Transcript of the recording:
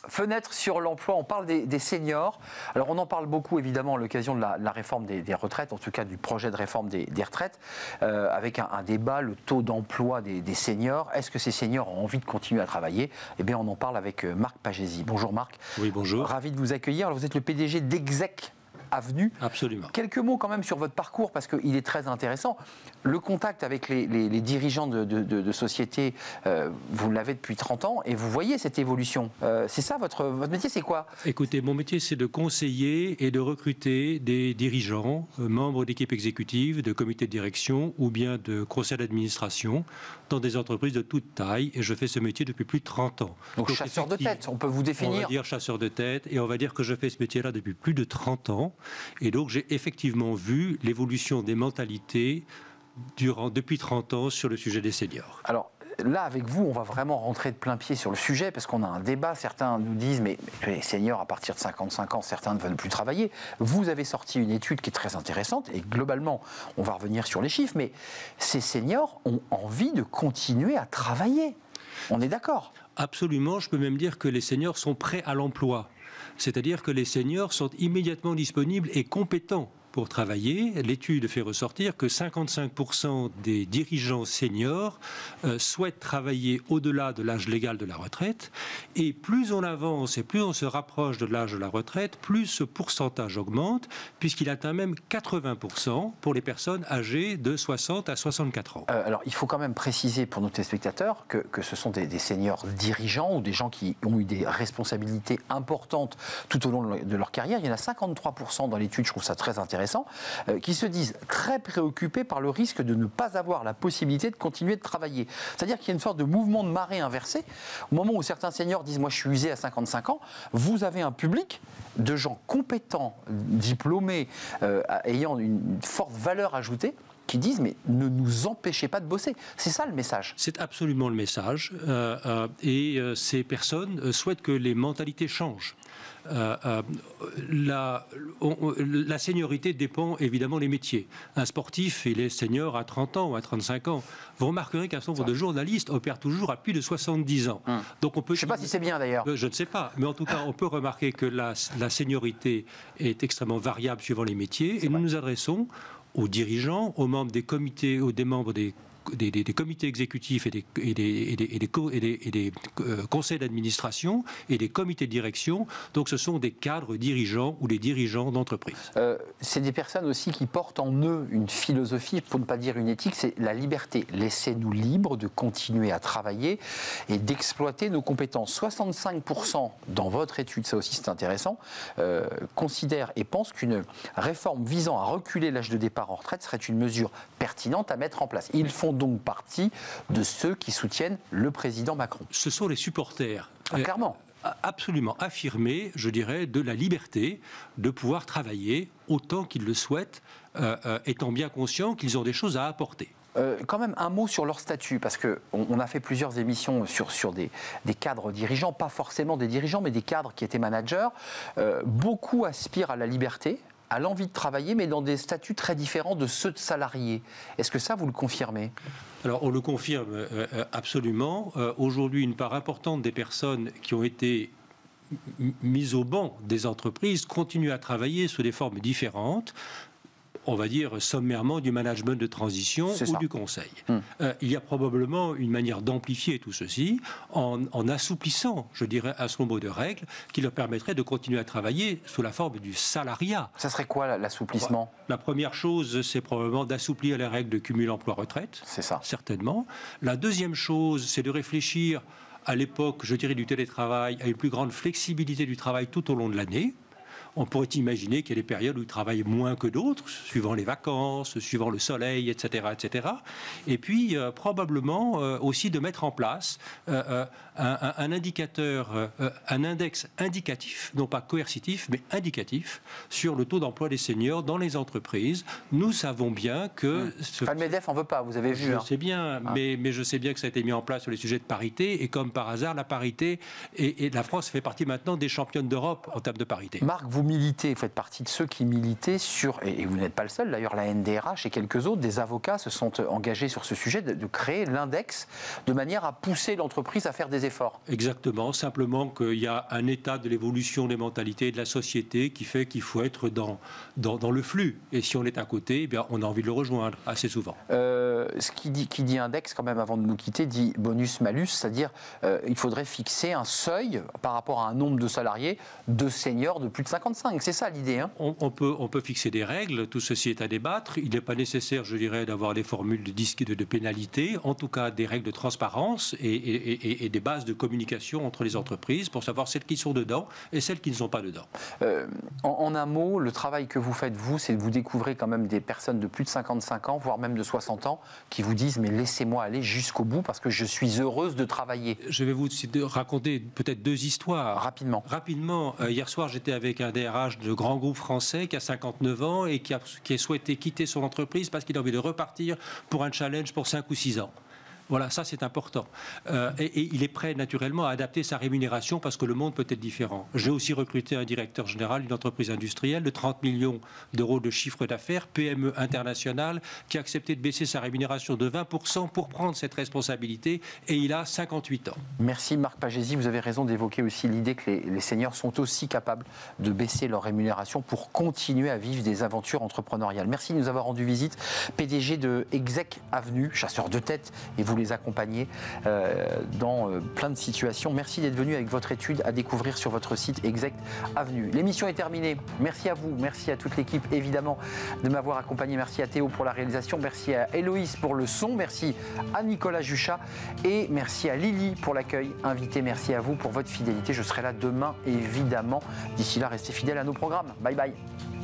Fenêtre sur l'emploi, on parle des seniors. Alors on en parle beaucoup évidemment à l'occasion de la réforme des retraites, en tout cas du projet de réforme des retraites, avec un débat, le taux d'emploi des seniors. Est-ce que ces seniors ont envie de continuer à travailler? Eh bien on en parle avec Marc Pagési. Bonjour Marc. Oui, bonjour. Ravi de vous accueillir. Alors, vous êtes le PDG d'Exec Avenue. Absolument. Quelques mots quand même sur votre parcours, parce qu'il est très intéressant. Le contact avec les dirigeants de sociétés, vous l'avez depuis 30 ans, et vous voyez cette évolution. C'est ça, votre métier, c'est quoi? Écoutez, mon métier, c'est de conseiller et de recruter des dirigeants, membres d'équipes exécutives, de comités de direction ou bien de conseils d'administration dans des entreprises de toute taille, et je fais ce métier depuis plus de 30 ans. Donc chasseur de tête, on peut vous définir? On va dire chasseur de tête, et on va dire que je fais ce métier-là depuis plus de 30 ans. Et donc, j'ai effectivement vu l'évolution des mentalités depuis 30 ans sur le sujet des seniors. Alors, là, avec vous, on va vraiment rentrer de plein pied sur le sujet, parce qu'on a un débat. Certains nous disent, mais les seniors, à partir de 55 ans, certains ne veulent plus travailler. Vous avez sorti une étude qui est très intéressante, et globalement, on va revenir sur les chiffres, mais ces seniors ont envie de continuer à travailler. On est d'accord? Absolument, je peux même dire que les seniors sont prêts à l'emploi. C'est-à-dire que les seniors sont immédiatement disponibles et compétents pour travailler. L'étude fait ressortir que 55% des dirigeants seniors souhaitent travailler au-delà de l'âge légal de la retraite. Et plus on avance et plus on se rapproche de l'âge de la retraite, plus ce pourcentage augmente, puisqu'il atteint même 80% pour les personnes âgées de 60 à 64 ans. Alors, il faut quand même préciser pour nos téléspectateurs que ce sont des seniors dirigeants ou des gens qui ont eu des responsabilités importantes tout au long de leur carrière. Il y en a 53% dans l'étude, je trouve ça très intéressant, qui se disent très préoccupés par le risque de ne pas avoir la possibilité de continuer de travailler. C'est-à-dire qu'il y a une sorte de mouvement de marée inversé. Au moment où certains seniors disent « moi je suis usé à 55 ans », vous avez un public de gens compétents, diplômés, ayant une forte valeur ajoutée, qui disent « mais ne nous empêchez pas de bosser ». C'est ça le message. C'est absolument le message. Ces personnes souhaitent que les mentalités changent. La seniorité dépend évidemment des métiers. Un sportif, il est senior à 30 ans ou à 35 ans. Vous remarquerez qu'un certain nombre de journalistes opèrent toujours à plus de 70 ans. Donc on peut, je ne sais pas si c'est bien d'ailleurs. Je ne sais pas, mais en tout cas, on peut remarquer que la seniorité est extrêmement variable suivant les métiers. Et nous nous adressons aux dirigeants, aux membres des comités, aux membres des comités exécutifs et des conseils d'administration et des comités de direction. Donc ce sont des cadres dirigeants ou des dirigeants d'entreprise. C'est des personnes aussi qui portent en eux une philosophie, pour ne pas dire une éthique, c'est la liberté. Laissez-nous libres de continuer à travailler et d'exploiter nos compétences. 65% dans votre étude, ça aussi c'est intéressant, considèrent et pensent qu'une réforme visant à reculer l'âge de départ en retraite serait une mesure pertinente à mettre en place. Ils font donc partie de ceux qui soutiennent le président Macron. Ce sont les supporters. Clairement. Absolument affirmés, je dirais, de la liberté de pouvoir travailler autant qu'ils le souhaitent, étant bien conscients qu'ils ont des choses à apporter. Quand même un mot sur leur statut, parce qu'on a fait plusieurs émissions sur des cadres dirigeants, pas forcément des dirigeants, mais des cadres qui étaient managers. Beaucoup aspirent à la liberté, à l'envie de travailler, mais dans des statuts très différents de ceux de salariés. Est-ce que ça, vous le confirmez? Alors, on le confirme absolument. Aujourd'hui, une part importante des personnes qui ont été mises au banc des entreprises continuent à travailler sous des formes différentes. On va dire sommairement du management de transition ou du conseil. Il y a probablement une manière d'amplifier tout ceci en assouplissant, je dirais, un certain nombre de règles qui leur permettraient de continuer à travailler sous la forme du salariat. Ça serait quoi l'assouplissement? La première chose, c'est probablement d'assouplir les règles de cumul emploi-retraite. C'est ça. Certainement. La deuxième chose, c'est de réfléchir à l'époque, je dirais, du télétravail, à une plus grande flexibilité du travail tout au long de l'année. On pourrait imaginer qu'il y a des périodes où ils travaillent moins que d'autres, suivant les vacances, suivant le soleil, etc. etc. Et puis, probablement aussi de mettre en place un indicateur, un index indicatif, non pas coercitif, mais indicatif, sur le taux d'emploi des seniors dans les entreprises. Nous savons bien que... Le MEDEF n'en veut pas, vous avez vu. Je sais bien, mais je sais bien que ça a été mis en place sur les sujets de parité, et comme par hasard, la parité, et la France fait partie maintenant des championnes d'Europe en termes de parité. Marc, vous militez, vous faites partie de ceux qui militaient sur, et vous n'êtes pas le seul d'ailleurs, la NDRH et quelques autres, des avocats se sont engagés sur ce sujet de créer l'index de manière à pousser l'entreprise à faire des efforts. Exactement, simplement qu'il y a un état de l'évolution des mentalités de la société qui fait qu'il faut être dans le flux. Et si on est à côté, eh bien, on a envie de le rejoindre assez souvent. Ce qui dit index, quand même, avant de nous quitter, dit bonus-malus, c'est-à-dire il faudrait fixer un seuil par rapport à un nombre de salariés de seniors de plus de 55. C'est ça l'idée, hein? On peut fixer des règles, tout ceci est à débattre. Il n'est pas nécessaire, je dirais, d'avoir des formules de pénalité, en tout cas des règles de transparence et des bases de communication entre les entreprises pour savoir celles qui sont dedans et celles qui ne sont pas dedans. En un mot, le travail que vous faites, vous, c'est que vous découvrez quand même des personnes de plus de 55 ans, voire même de 60 ans, qui vous disent « mais laissez-moi aller jusqu'au bout parce que je suis heureuse de travailler ». Je vais vous raconter peut-être 2 histoires. Rapidement. Hier soir, j'étais avec un DRH de grand groupe français qui a 59 ans et qui a souhaité quitter son entreprise parce qu'il a envie de repartir pour un challenge pour 5 ou 6 ans. Voilà, ça c'est important. Et il est prêt naturellement à adapter sa rémunération parce que le monde peut être différent. J'ai aussi recruté un directeur général d'une entreprise industrielle de 30 millions d'euros de chiffre d'affaires, PME internationale, qui a accepté de baisser sa rémunération de 20% pour prendre cette responsabilité et il a 58 ans. Merci Marc Pagési, vous avez raison d'évoquer aussi l'idée que les seniors sont aussi capables de baisser leur rémunération pour continuer à vivre des aventures entrepreneuriales. Merci de nous avoir rendu visite. PDG de Exec Avenue, chasseur de tête, et vous les accompagner dans plein de situations. Merci d'être venu avec votre étude à découvrir sur votre site Exec Avenue. L'émission est terminée. Merci à vous, merci à toute l'équipe évidemment de m'avoir accompagné. Merci à Théo pour la réalisation, merci à Héloïse pour le son, merci à Nicolas Juchat et merci à Lily pour l'accueil invité. Merci à vous pour votre fidélité. Je serai là demain évidemment. D'ici là, restez fidèles à nos programmes. Bye bye.